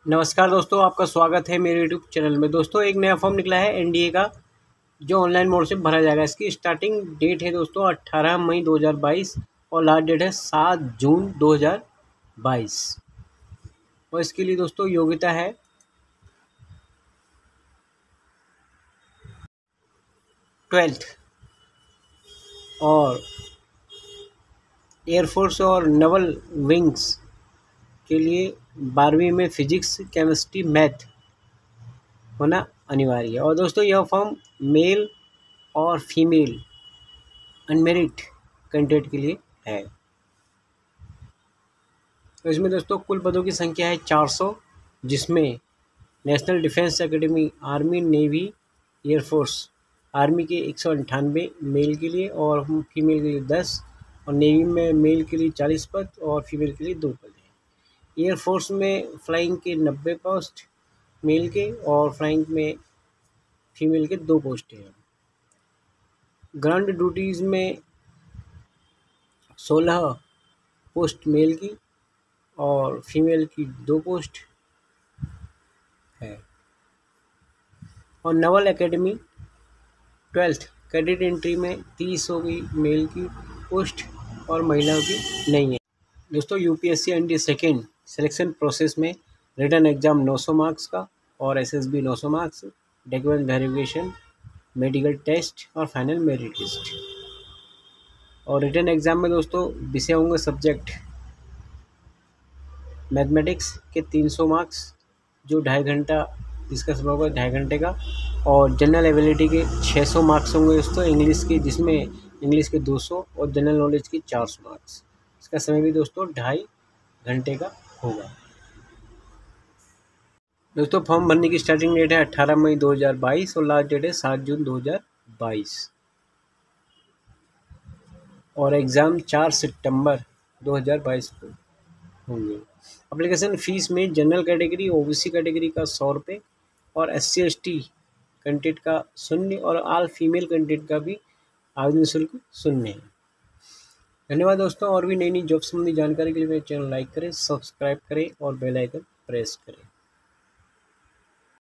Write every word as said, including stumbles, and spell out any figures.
नमस्कार दोस्तों, आपका स्वागत है मेरे यूट्यूब चैनल में। दोस्तों, एक नया फॉर्म निकला है एनडीए का, जो ऑनलाइन मोड से भरा जाएगा। इसकी स्टार्टिंग डेट है दोस्तों अठारह मई दो हज़ार बाईस और लास्ट डेट है सात जून दो हज़ार बाईस। और इसके लिए दोस्तों योग्यता है ट्वेल्थ और एयरफोर्स और नवल विंग्स के लिए बारहवीं में फिजिक्स, केमिस्ट्री, मैथ होना अनिवार्य है। और दोस्तों यह फॉर्म मेल और फीमेल अनमेरिड कैंडिडेट के लिए है। तो इसमें दोस्तों कुल पदों की संख्या है चार सौ, जिसमें national defence academy, army, navy, air force, army के एक सौ अंठानवे मेल के लिए और फीमेल के लिए दस, और नेवी में मेल के लिए चालीस पद और फीमेल के लिए दो पद हैं। एयरफोर्स में फ्लाइंग के नब्बे पोस्ट मेल के और फ्लाइंग में फीमेल के दो पोस्ट हैं। ग्राउंड ड्यूटीज़ में सोलह पोस्ट मेल की और फीमेल की दो पोस्ट है। और naval academy twelfth cadet entry में तीस होगी मेल की पोस्ट और महिलाओं की नहीं है। दोस्तों UPSC NDA second selection process में रिटन एग्ज़ाम नौ सौ मार्क्स का और एसएसबी नौ सौ marks, document verification, medical test और फाइनल मेरिट लिस्ट। और रिटन एग्ज़ाम में दोस्तों विषय होंगे सब्जेक्ट मैथमेटिक्स के तीन सौ मार्क्स, जो ढाई घंटा जिसका समय होगा ढाई घंटे का, और जनरल एबिलिटी के छः सौ मार्क्स होंगे दोस्तों इंग्लिश के, जिसमें इंग्लिश के दो सौ और जनरल नॉलेज की चार सौ मार्क्स। इसका समय भी दोस्तों ढाई घंटे का होगा। दोस्तों फॉर्म भरने की स्टार्टिंग डेट है अठारह मई दो हज़ार बाईस और लास्ट डेट है सात जून दो हज़ार बाईस। और एग्ज़ाम चार सितंबर दो हज़ार बाईस को होंगे। एप्लीकेशन फ़ीस में जनरल कैटेगरी, ओबीसी कैटेगरी का सौ रुपये और S C S T candidate का शून्य और ऑल फीमेल कैंडिडेट का भी आवेदन शुल्क शून्य है। धन्यवाद दोस्तों। और भी नई नई जॉब संबंधी जानकारी के लिए मेरे चैनल लाइक करें, सब्सक्राइब करें और बेल आइकन प्रेस करें।